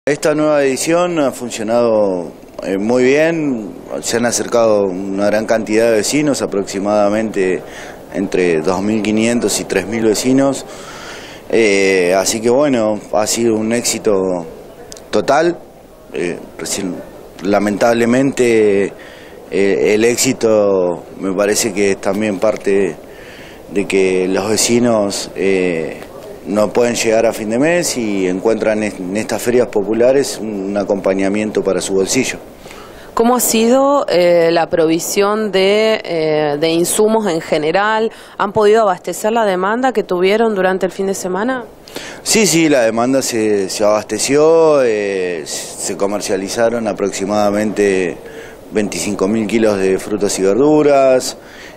Esta nueva edición ha funcionado muy bien, se han acercado una gran cantidad de vecinos, aproximadamente entre 2.500 y 3.000 vecinos, así que bueno, ha sido un éxito total. Lamentablemente el éxito me parece que es también parte de que los vecinos no pueden llegar a fin de mes y encuentran en estas ferias populares un acompañamiento para su bolsillo. ¿Cómo ha sido la provisión de insumos en general? ¿Han podido abastecer la demanda que tuvieron durante el fin de semana? Sí, la demanda se abasteció, se comercializaron aproximadamente 25.000 kilos de frutas y verduras,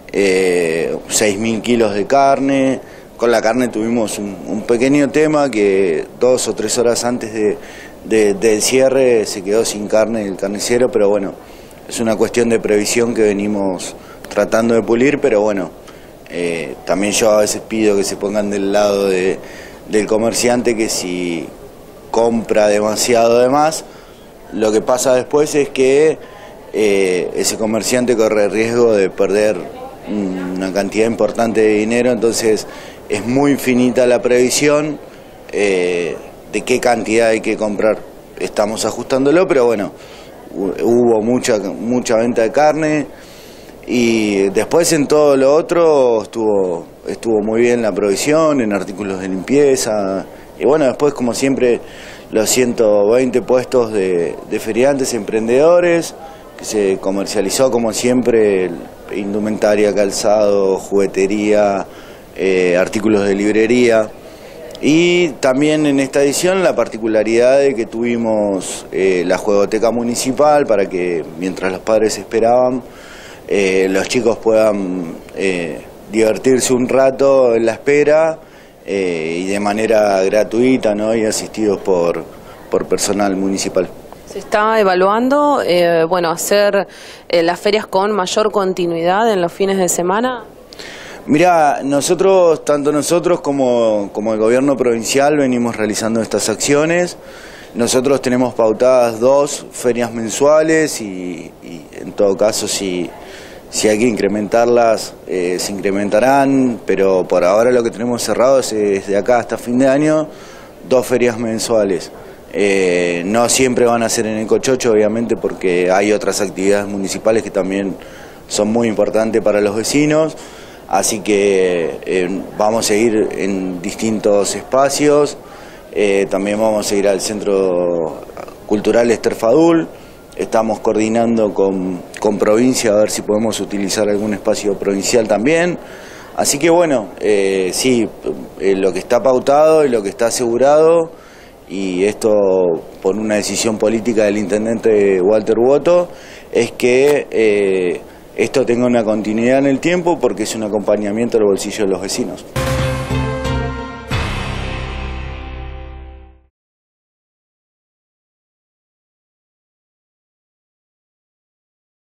6.000 kilos de carne. Con la carne tuvimos un pequeño tema que 2 o 3 horas antes del cierre se quedó sin carne el carnicero, pero bueno, es una cuestión de previsión que venimos tratando de pulir, pero bueno, también yo a veces pido que se pongan del lado del comerciante, que si compra demasiado de más, lo que pasa después es que ese comerciante corre el riesgo de perder una cantidad importante de dinero. Entonces es muy infinita la previsión de qué cantidad hay que comprar. Estamos ajustándolo, pero bueno, hubo mucha venta de carne, y después en todo lo otro estuvo muy bien la provisión, en artículos de limpieza, y bueno, después como siempre los 120 puestos de feriantes, emprendedores, que se comercializó como siempre indumentaria, calzado, juguetería, artículos de librería. Y también en esta edición la particularidad de que tuvimos la juegoteca municipal para que mientras los padres esperaban, los chicos puedan divertirse un rato en la espera y de manera gratuita, ¿no? Y asistidos por personal municipal. ¿Se está evaluando hacer las ferias con mayor continuidad en los fines de semana? Mirá, tanto nosotros como el gobierno provincial venimos realizando estas acciones. Nosotros tenemos pautadas 2 ferias mensuales y en todo caso si hay que incrementarlas, se incrementarán, pero por ahora lo que tenemos cerrado es de acá hasta fin de año 2 ferias mensuales. No siempre van a ser en Ecochocho, obviamente, porque hay otras actividades municipales que también son muy importantes para los vecinos, así que vamos a ir en distintos espacios. También vamos a ir al Centro Cultural Ester Fadul. Estamos coordinando con provincia a ver si podemos utilizar algún espacio provincial también. Así que bueno, sí, lo que está pautado y lo que está asegurado, y esto por una decisión política del intendente Walter Boto, es que esto tenga una continuidad en el tiempo, porque es un acompañamiento al bolsillo de los vecinos.